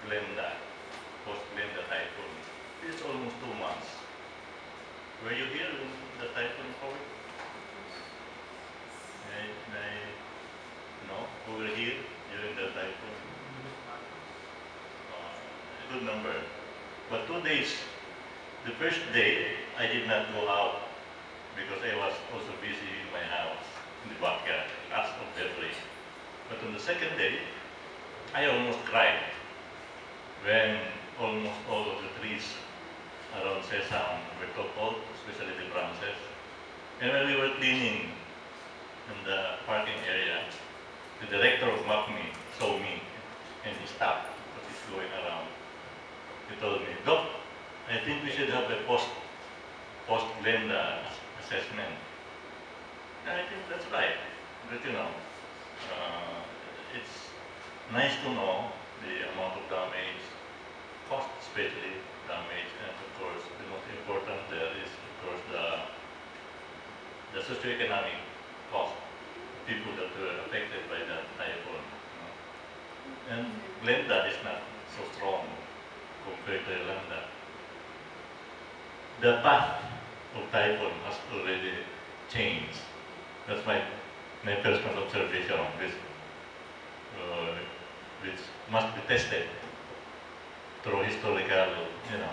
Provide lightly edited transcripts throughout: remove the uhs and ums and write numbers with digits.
Glenda, post-Glenda typhoon. It's almost 2 months. Were you here when the typhoon called? No, we were here during the typhoon. A good number. But 2 days, the first day, I did not go out because I was also busy in my house, in the backyard, as of every. But on the second day, I almost cried when almost all of the trees around Sesam were toppled, especially the branches. And when we were cleaning in the parking area, the director of MAPMI saw me and he stopped what is going around. He told me, Doc, I think we should have a post-Glenda assessment. And I think that's right. But it's nice to know the amount of damage, cost especially damage, and of course the most important there is of course the socioeconomic cost, people that were affected by that typhoon. And Glenda is not so strong compared to Yolanda. The path of typhoon has already changed. That's my personal observation, which must be tested through historical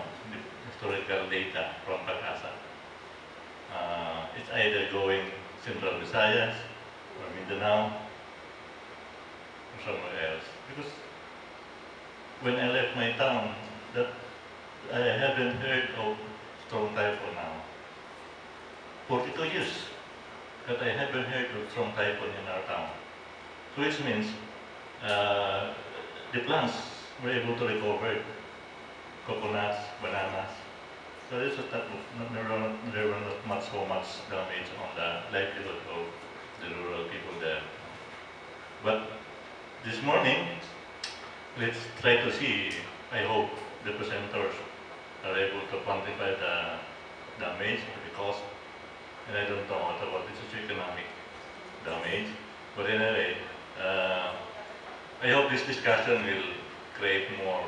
data from PACASA. It's either going Central Visayas or Mindanao or somewhere else. Because when I left my town, that I haven't heard of strong typhoon now. 42 years that I haven't heard of strong typhoon in our town. So which means the plants were able to recover coconuts, bananas. So this was there were not so much damage on the livelihood of the rural people there. But this morning, let's try to see, I hope the presenters are able to quantify the damage, the cost, and I don't know what about the socioeconomic damage. But anyway, I hope this discussion will create more,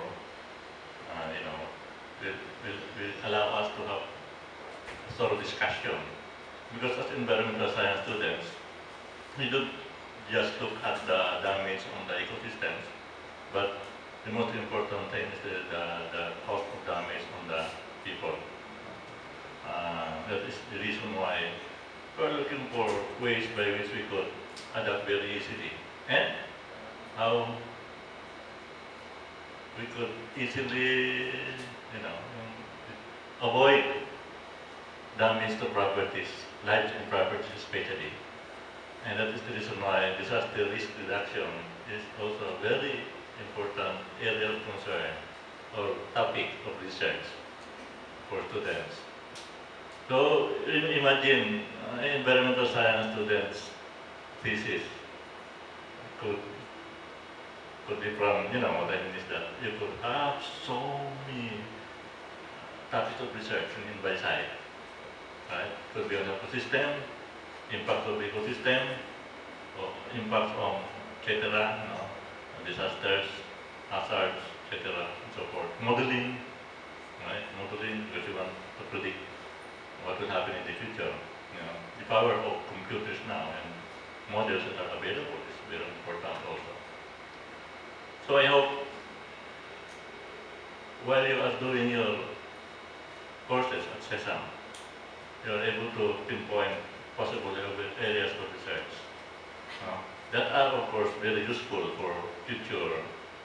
will allow us to have a sort of discussion. Because as environmental science students, we don't just look at the damage on the ecosystems, but the most important thing is the cost of damage on the people. That is the reason why we're looking for ways by which we could adapt very easily. And how we could easily, avoid damage to properties, lives and properties especially. And that is the reason why disaster risk reduction is also a very important area of concern or topic of research for students. So imagine environmental science students' thesis could be from, what I mean is that you could have so many topics of research in by side, right? Could be on ecosystem, impact of ecosystem, or impact on etc., disasters, hazards, etc., and so forth. Modeling, right? Modeling because you want to predict what will happen in the future. The power of computers now and models that are available is very important also. So I hope while you are doing your courses at CESAM, you are able to pinpoint possible areas of research that are, of course, very useful for future,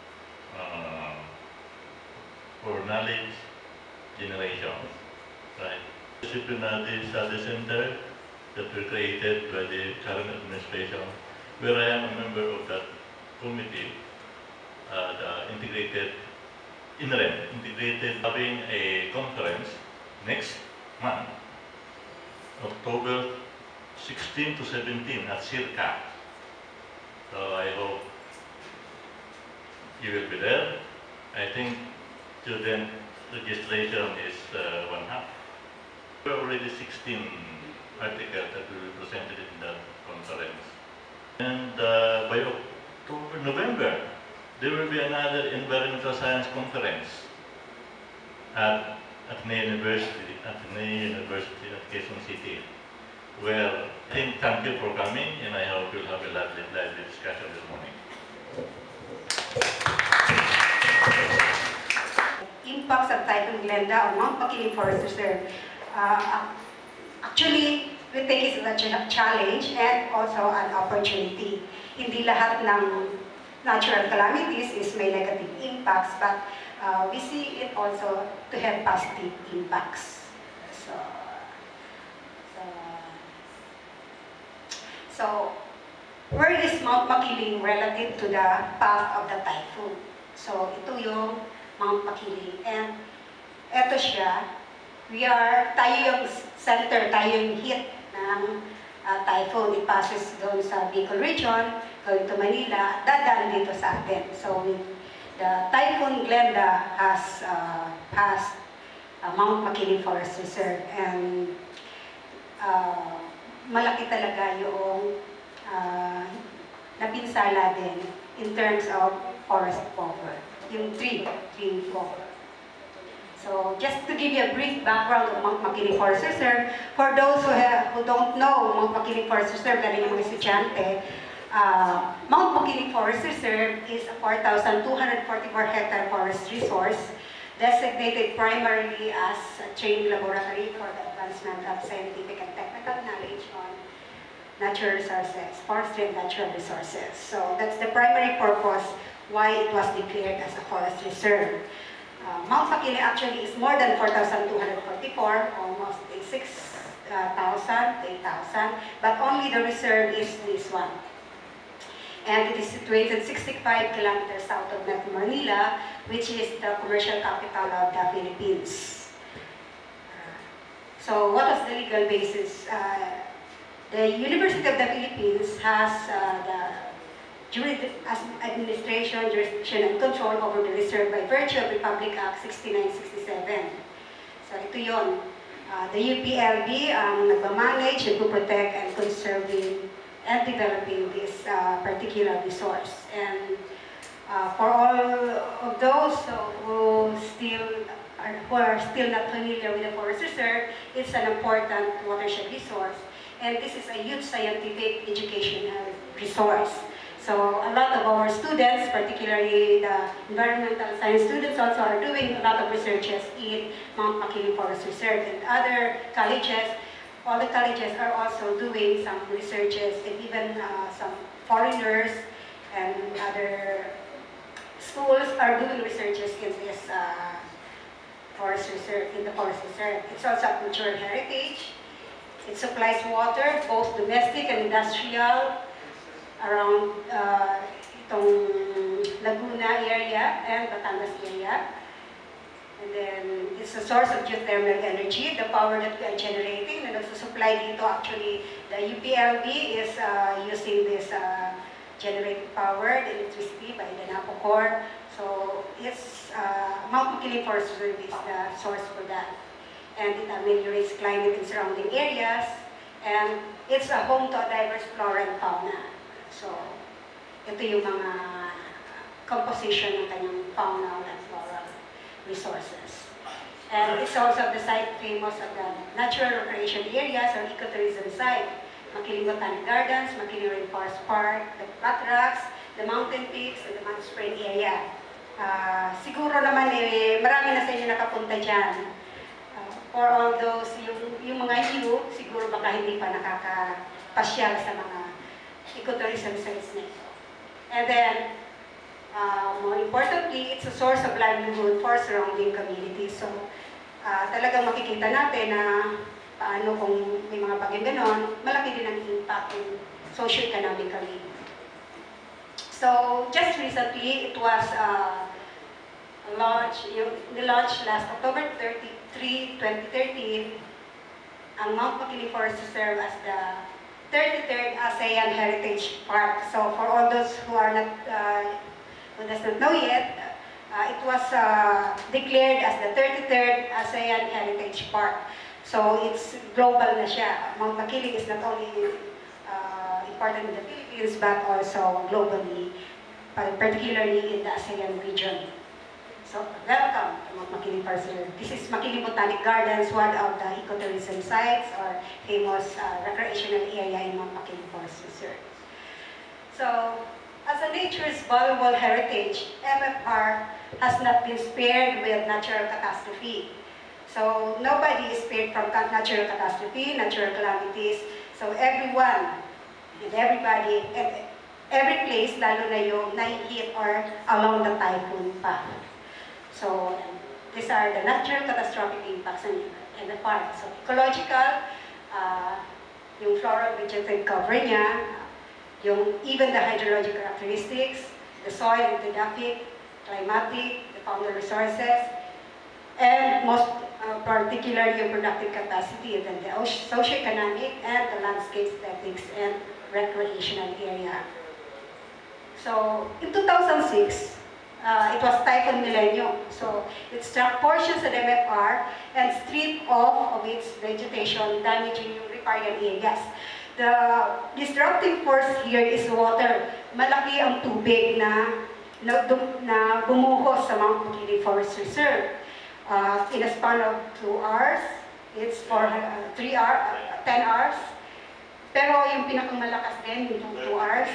for knowledge generation, right? Disciplinary Study Center that were created by the current administration, where I am a member of that committee, the integrated, having a conference next month, October 16 to 17 at CIRCA. So I hope you will be there. I think student registration is 1/2. There are already 16 articles that will be presented in that conference. And by November, there will be another environmental science conference at Ateneo University at Quezon City. Well, I think thank you for coming, and I hope you'll have a lively discussion this morning. Impacts of Typhoon Glenda on Mount Makiling Forest Reserve. Actually, we take it as a challenge and also an opportunity. Hindi lahat ng natural calamities is may negative impacts, but we see it also to have positive impacts. So where is Mount Makiling relative to the path of the typhoon? So ito yung Mount Makiling, and eto siya, tayo yung center, tayo yung hit ng typhoon. It passes doon sa Bicol region, going to Manila, dadaan dito sa atin. So the Typhoon Glenda has passed Mount Makiling Forest Reserve, and malaki talaga yung napinsala din in terms of forest cover, yung tree cover. So just to give you a brief background of Mount Makiling Forest Reserve, for those who don't know Mount Makiling Forest Reserve, lalo yung mga estudyante, Mount Makiling Forest Reserve is a 4,244 hectare forest resource designated primarily as a training laboratory for the advancement of scientific and technical knowledge on natural resources, forestry and natural resources. So that's the primary purpose why it was declared as a forest reserve. Mount Makiling actually is more than 4,244, almost 6,000, 8,000, but only the reserve is this one. And it is situated 65 kilometers south of Metro Manila, which is the commercial capital of the Philippines. So what was the legal basis? The University of the Philippines has administration, jurisdiction, and control over the reserve by virtue of Republic Act 6967. So ito yun. The UPLB ang nagmamanage, nagpo-protect, and conserving and developing this particular resource. And for all of those who are still not familiar with the forest reserve, it's an important watershed resource. And this is a huge scientific educational resource. So a lot of our students, particularly the environmental science students, also are doing a lot of researches in Mount Makiling Forest Reserve, and other colleges. All the colleges are also doing some researches, and even some foreigners and other schools are doing researches in this forest reserve, in the forest reserve. It's also a cultural heritage. It supplies water, both domestic and industrial, around itong Laguna area and Batangas area. And then it's a source of geothermal energy, the power that we are generating, and also supply dito. Actually, the UPLB is using this generated power, the electricity by the Napocor. So it's Mount Makiling Forest Reserve is the source for that. And it ameliorates climate in surrounding areas, and it's a home to a diverse flora and fauna. So ito yung mga composition ng kanyang fauna and floral resources. And it's also the site famous of the natural recreation areas or ecotourism site. Makiling Botanic Gardens, Makiling Rainforest Park, the Flat Rocks, the mountain peaks, and the Mount Spring area. Siguro naman marami na sa inyo nakapunta dyan. For all those, yung mga siguro baka hindi pa nakakapasyal sa mga ecotourism sites na ito. And then, more importantly, it's a source of livelihood for surrounding communities. So, talagang makikita natin na paano kung may mga bagay ganon, malaki din ang impact in socio-economically. So, just recently, it was launched last October 23, 2013, ang Mount Makiling Forest Reserve as the 33rd ASEAN Heritage Park. So for all those who are not, who does not know yet, it was declared as the 33rd ASEAN Heritage Park. So it's global na siya. Mount Makiling is not only important in the Philippines but also globally. particularly in the ASEAN region. So, welcome to Mount Makiling Parcel. This is Makiling Botanic Gardens, one of the ecotourism sites or famous recreational area in Mount Makiling Forest Reserve. So, as a nature's valuable heritage, MFR has not been spared with natural catastrophe. So, nobody is spared from natural catastrophe, natural calamities. So, everyone and everybody, and every place, lalo na yung nai-hit or along the typhoon path. So, these are the natural catastrophic impacts in the park. So, ecological, yung floral vegetative cover niya, even the hydrologic characteristics, the soil and topographic, climatic, the faunal resources, and most particularly yung productive capacity, then the socioeconomic and the landscape aesthetics and recreational area. So, in 2006, it was Typhoon Milenio. So, it struck portions of MFR and stripped off of its vegetation, damaging yung riparian areas. The disruptive force here is water. Malaki ang tubig na bumuhos sa Mount Makiling Forest Reserve. In a span of 2 hours, it's for 10 hours. Pero yung pinakamalakas din, yung 2 hours.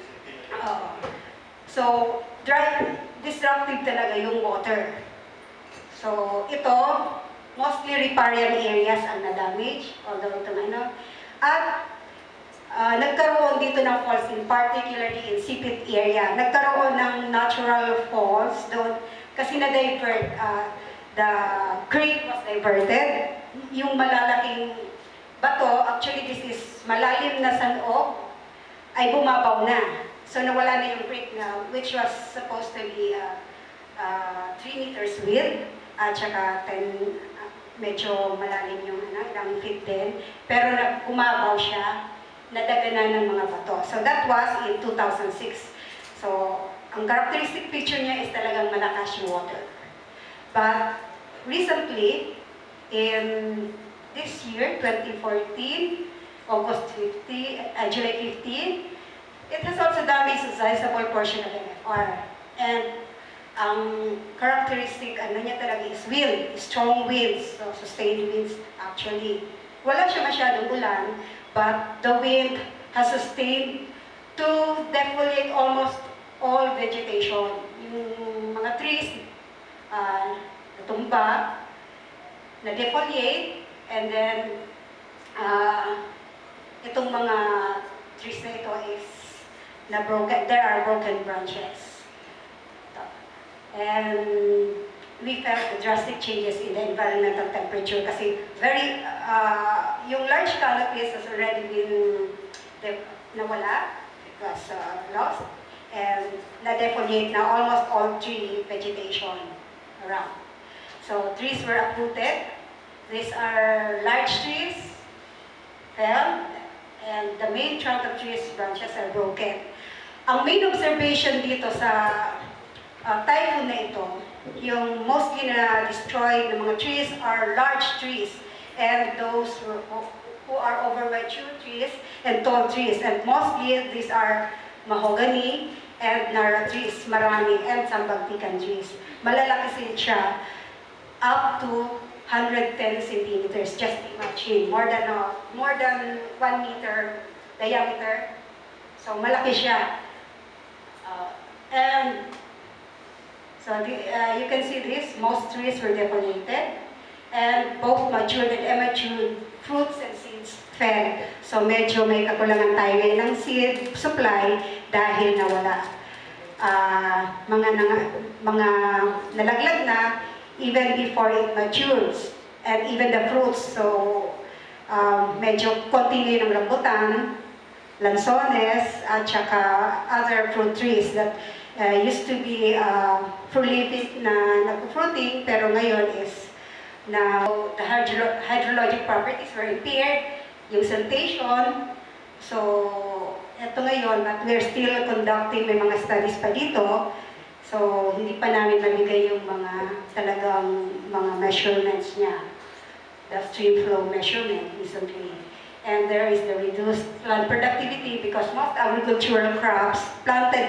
So, disruptive talaga yung water. So, ito, mostly riparian areas ang na-damage, although ito na, at nagkaroon dito ng falls, particularly in Sipit area. Nagkaroon ng natural falls doon kasi na-divert, the creek was diverted. Yung malalaking bato, actually this is malalim na sanoob, ay bumabaw na. So nawala na yung creek na, which was supposed to be 3 meters width, at saka 10, medyo malalim yung ilang feet din. Pero bumabaw siya, nadaganan ng mga bato. So that was in 2006. So ang characteristic picture niya is talagang malakas yung water. But recently, in this year, 2014, August 15, July 15, it has also damaged a sizable portion of MFR. And ang characteristic niya talaga is wind, strong winds, so sustained winds actually. Wala siya masyadong ulan, but the wind has sustained to defoliate almost all vegetation. Yung mga trees, natumba, na-defoliate, and then itong mga trees na ito is there are broken branches. And we felt the drastic changes in the environmental temperature kasi yung large canopies has already been nawala, it was lost, and na-defoliate na almost all tree vegetation around. So trees were uprooted. These are large trees, fell, and the main trunk of trees branches are broken. Ang main observation dito sa typhoon na ito, yung mostly na destroyed ng mga trees are large trees, and those who are over mature trees and tall trees, and mostly these are mahogany and narrow trees, marami, and sambagtikan trees. Malalaki siya, up to 110 centimeters, just imagine, more than 1 meter diameter. So malaki siya. And so you can see this, most trees were defoliated, and both matured and immature fruits and seeds fell. So medyo may kakulangan tayo ngayon ng seed supply dahil nawala. Mga nalaglag na even before it matures, and even the fruits. So medyo konti ng rambutan, lanzones, at saka other fruit trees that used to be prolific na nag-fruiting, pero ngayon is now the hydrologic properties were impaired, yung siltation. So ito ngayon, but we're still conducting, may mga studies pa dito. So hindi pa namin mabigay yung mga talagang mga measurements niya, the stream flow measurement recently. And there is the reduced plant productivity because most agricultural crops planted by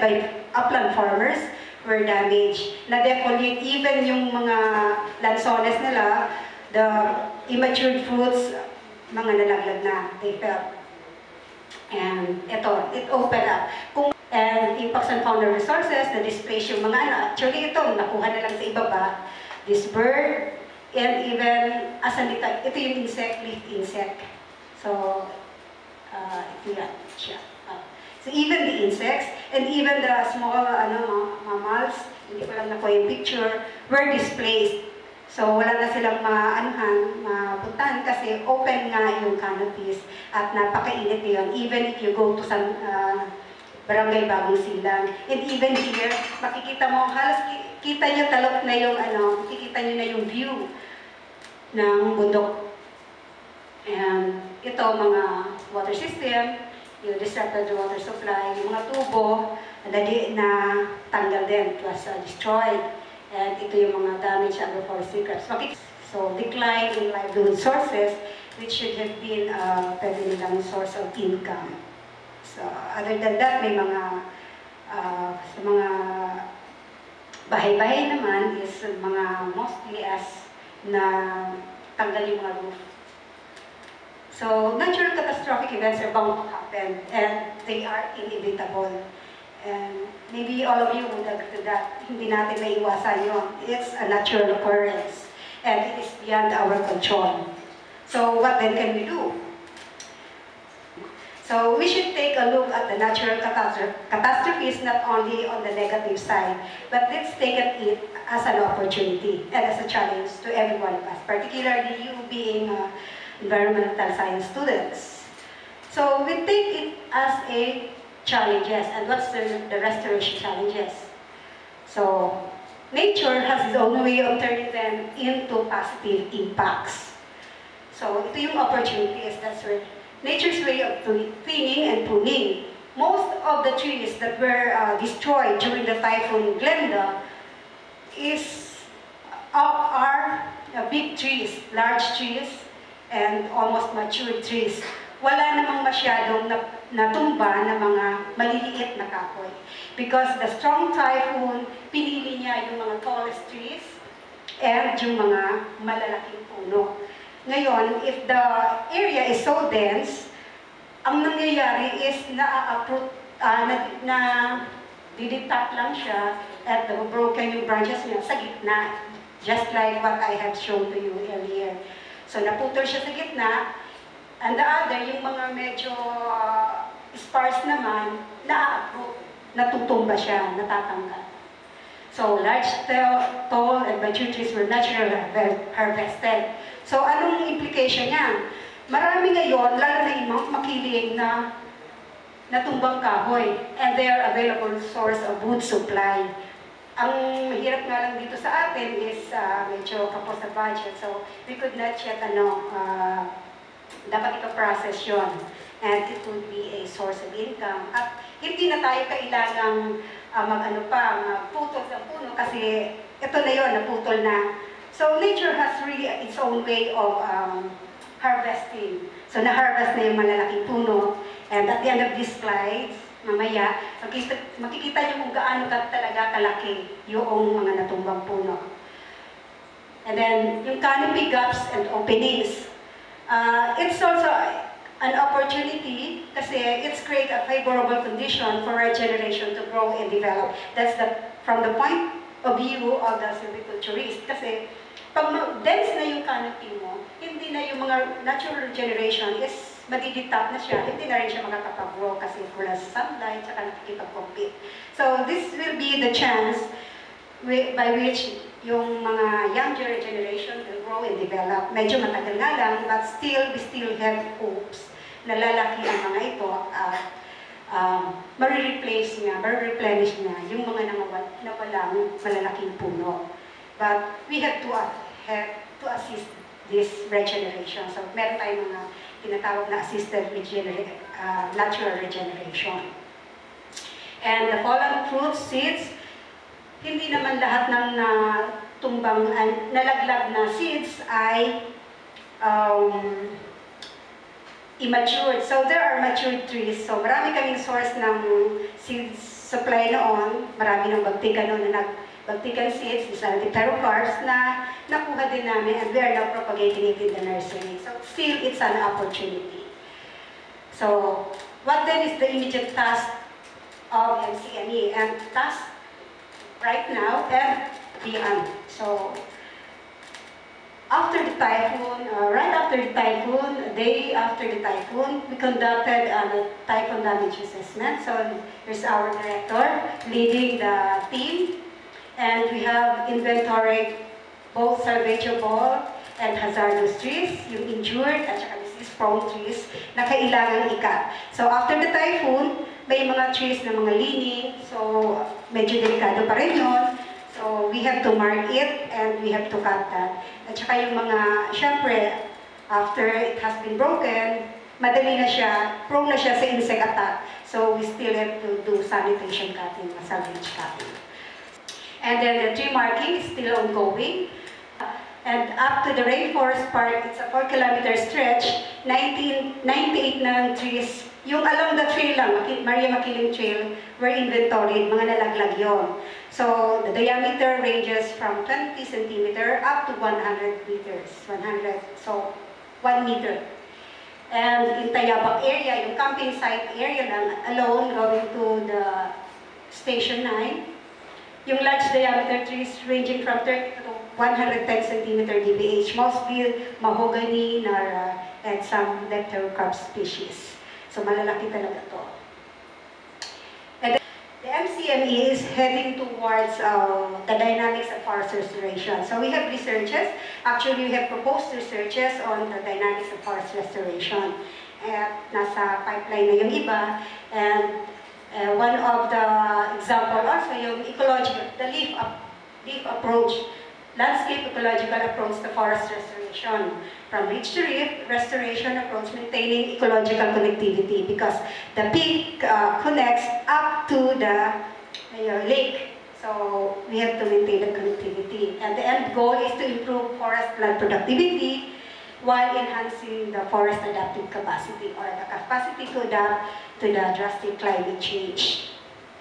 upland farmers were damaged. Na-defoliate even yung mga lansones nila, the immature fruits, mga nalaglag na, they fell. And ito, it opened up. And impacts on fauna resources, na-displace yung mga ano. Actually ito, nakuha na lang sa ibaba. This bird, and even, asan ito yung insect, leaf insect. So, ito yan siya. So even the insects, and even the small mammals, hindi ko lang nakuha yung picture, were displaced. So wala na silang mapuntahan kasi open nga yung canopies at napakainit yun. Even if you go to some barangay Bagong Silang. And even here, makikita mo, halos kita nyo talok na yung makikita nyo na yung view ng bundok. And ito, mga water system, yung disrupted water supply, yung mga tubo, na tanggal din, it was destroyed. And ito yung mga damaged agroforestry crops. So, decline in livelihood sources, which should have been pwede nilang source of income. So, other than that, may mga, sa mga bahay-bahay naman is mga mostly as na tanggal yung mga roof. So, natural catastrophic events are bound to happen, and they are inevitable. And maybe all of you would agree to that. Hindi natin maiwasan yun. It's a natural occurrence, and it is beyond our control. So, what then can we do? So, we should take a look at the natural catastrophes not only on the negative side, but let's take it as an opportunity and as a challenge to every one of us, particularly you being environmental science students. So we take it as a challenges, and what's the restoration challenges? So nature has its own way of turning them into positive impacts. So ito yung opportunities, that's where nature's way of thinning and pruning. Most of the trees that were destroyed during the Typhoon Glenda are big trees, large trees, and almost mature trees. Wala namang masyadong natumba na mga maliliit na kahoy. Because the strong typhoon, pinili niya yung mga tallest trees and yung mga malalaking puno. Ngayon, if the area is so dense, ang nangyayari is didetach lang siya at broken yung branches niya sa gitna. Just like what I have shown to you earlier. So naputol siya sa gitna, and the other, yung mga medyo sparse naman, na-uproot, natutumba siya, natatanggal. So large, tall, and mature trees were naturally harvested. So anong implication niya? Marami ngayon, lalo na yung makiling na natumbang kahoy, and they are available source of wood supply. Ang mahirap nga lang dito sa atin is medyo kapos sa budget. So, we could not yet, dapat ito-process yun. And it would be a source of income. At hindi na tayo kailangang magputol ng puno kasi ito na yun, naputol na. So, nature has really its own way of harvesting. So, na-harvest na yung malalaking puno. And at the end of this slide, mamaya, makikita niyo kung gaano talaga kalaki yung mga natumbang puno. And then, yung canopy gaps and openings. It's also an opportunity kasi it's create a favorable condition for regeneration to grow and develop. That's from the point of view of the silviculturist. Kasi pag dense na yung canopy mo, hindi na yung mga natural regeneration is madidetach na siya, hindi na rin siya makakapag-grow kasi wala sunlight, saka nakikipag-compete. So this will be the chance by which yung mga younger generation will grow and develop. Medyo matagal nga lang, but we still have hopes na lalaki ang mga ito at marireplace niya, marireplenish niya yung mga nawalang malalaking puno. But we have to assist this regeneration. So meron tayong mga tinatawag na assisted natural regeneration. And the fallen fruit seeds, hindi naman lahat ng nalaglag na seeds ay immature. So there are mature trees. So marami kaming source ng seeds supply noon, marami ng bagtikan noon na bagtikan seeds, islamic pterocarbs na nakuha din namin and we are now propagating it in the nursery. So still, it's an opportunity. So what then is the immediate task of MCME? And task right now and beyond. So after the typhoon, right after the typhoon, a day after the typhoon, we conducted a typhoon damage assessment. So here's our director leading the team, and we have inventoried both salvageable and hazardous trees, yung injured at saka disease-prone trees na kailangang ikat. So after the typhoon, may mga trees na mga lining, so medyo delikado pa rin yun. So we have to mark it and we have to cut that. At saka yung mga, syempre, after it has been broken, madali na siya, prone na siya sa insect attack. So we still have to do sanitation cutting, salvage cutting. And then the tree marking is still ongoing. And up to the Rainforest Park, it's a 4-kilometer stretch, 98 na trees. Yung along the trail lang, Maria Makiling Trail, were inventoried, mga nalaglag yon. So the diameter ranges from 20 centimeter up to 100 meters. 100, so 1 meter. And in Tayabak area, yung camping site area lang alone going to the Station 9, yung large diameter trees ranging from 30 to 110 centimeter DBH, mostly mahogany, nara, and some leptocarp species. So malalaki talaga to. And the MCME is heading towards the dynamics of forest restoration. So we have researches, actually we have proposed researches on the dynamics of forest restoration. At nasa pipeline na yung iba, and one of the example also yung ecological, the leaf approach, landscape ecological approach to forest restoration. From ridge to reef, restoration approach maintaining ecological connectivity because the peak connects up to the lake. So we have to maintain the connectivity. And the end goal is to improve forest land productivity while enhancing the forest adaptive capacity or the capacity to adapt to the drastic climate change.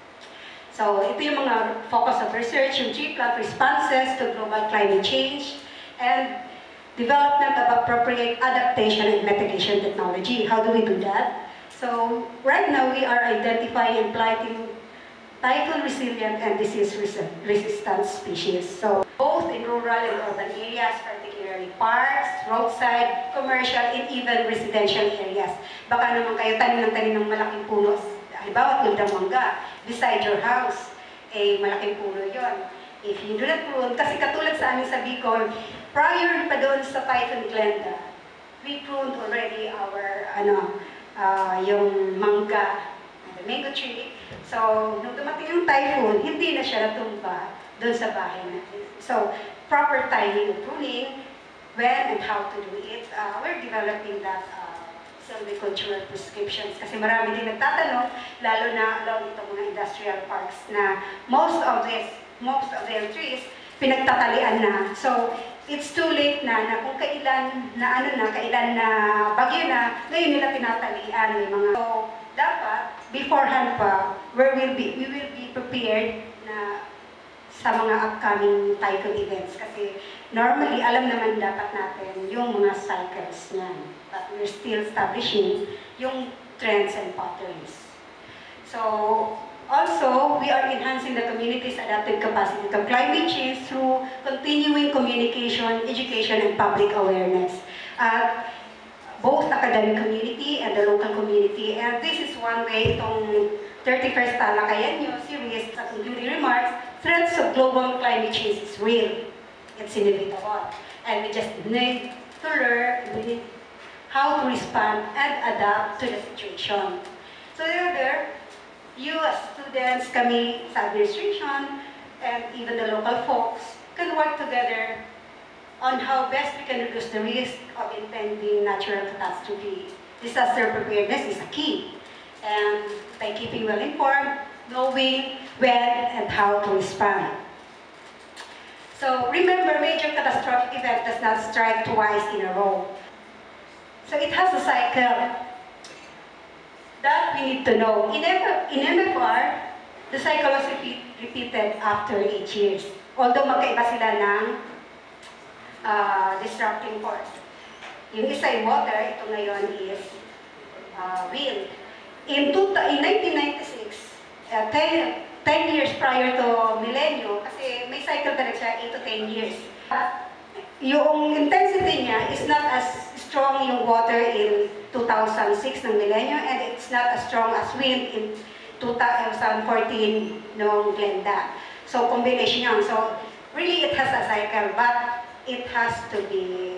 So ito yung mga focus of research, yung tree plant responses to global climate change and development of appropriate adaptation and mitigation technology. How do we do that? So right now we are identifying and planting typhoon resilient and disease resistant species. So both in rural and urban areas, particularly parks, roadside, commercial, and even residential areas. Baka naman kayo tanim ng malaking puno. Halimbawa, tulad ng mangga, beside your house, malaking puno yon. If you do not prune, kasi katulad sa amin sa Bicol, prior pa doon sa Typhoon Glenda, we pruned already our, yung mangga, the mango tree. So, nung dumating yung typhoon, hindi na siya natumba doon sa bahay natin. So, proper timing of pruning, when and how to do it, we're developing that silvicultural prescriptions. Kasi marami din nagtatanong, lalo na along itong mga industrial parks na most of their trees, pinagtatalian na. So, it's too late na kung kailan na bagyo na, ngayon nila pinatalian. May mga, so, dapat, beforehand pa, we will be prepared na sa mga upcoming typhoon events. Kasi normally, alam naman dapat natin yung mga cycles niyan. But we're still establishing yung trends and patterns. So, also, we are enhancing the community's adaptive capacity to climate change through continuing communication, education, and public awareness. Both academic community and the local community. And this is one way itong 31st Talakayan News series, including remarks, threats of global climate change is real. It's inevitable. And we just need to learn how to respond and adapt to the situation. So there, you as students, kami sa administration, and even the local folks can work together on how best we can reduce the risk of impending natural catastrophe. Disaster preparedness is a key. And by keeping well informed, knowing when and how to respond. So remember, major catastrophic event does not strike twice in a row. So it has a cycle that we need to know. In MFR, the cycle was repeated after 8 years. Although magkaiba sila ng disrupting force. Yung isa yung water, ito ngayon is wind. In 1996, 10 years prior to millennium, kasi may cycle talaga siya, 8 to 10 years. Yung intensity niya is not as strong yung water in 2006 ng millennium, and it's not as strong as wind in 2014 nung Glenda. So, combination yan. So, really it has a cycle, but it has to be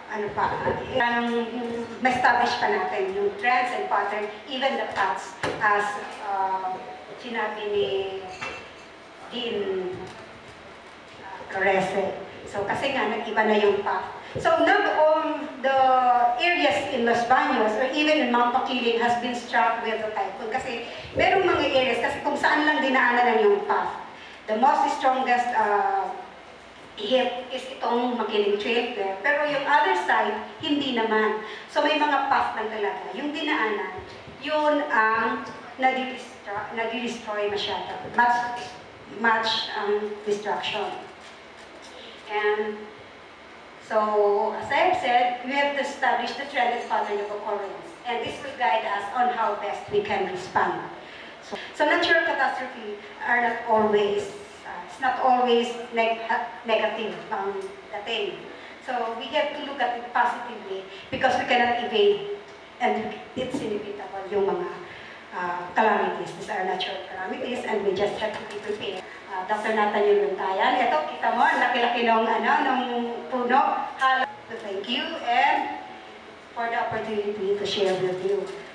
ma-establish pa natin yung trends and pattern, even the paths, as sinabi ni Dean Flores. So, kasi nga, nag-iba na yung path. So, not all the areas in Los Baños or even in Mount Makiling has been struck with the typhoon. Kasi, merong mga areas, kasi kung saan lang dinaanan yung path. The most strongest hit is itong Makiling Trail there. Pero yung other side, hindi naman. So, may mga path lang talaga. Yung dinaanan, yun ang nadi-destroy masyado. Much destruction. And so, as I have said, we have to establish the trend and pattern of occurrence. And this will guide us on how best we can respond. So natural catastrophe are not always, it's not always negative dating. So we have to look at it positively because we cannot evade, and it's inevitable yung mga calamities. These are natural calamities, and we just have to be prepared. Dr. Nathaniel Luntayan, ito, kita mo, ang laki-laki nung puno. Thank you, and for the opportunity to share with you.